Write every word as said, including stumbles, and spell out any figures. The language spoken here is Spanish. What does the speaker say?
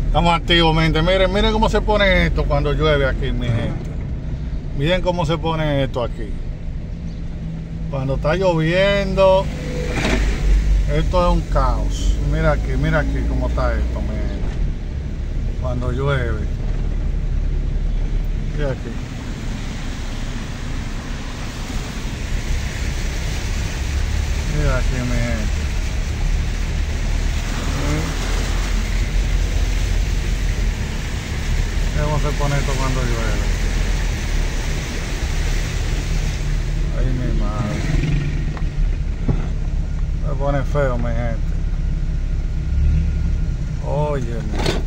Estamos activos, mi gente. Miren, miren cómo se pone esto cuando llueve aquí, mi gente. Miren cómo se pone esto aquí. Cuando está lloviendo, esto es un caos. Mira aquí, mira aquí cómo está esto, mi gente. Cuando llueve. Mira aquí. Mira aquí, mi gente. ¿Cómo se pone esto cuando llueve? Ay, mi madre. Se pone feo, mi gente. Óyeme.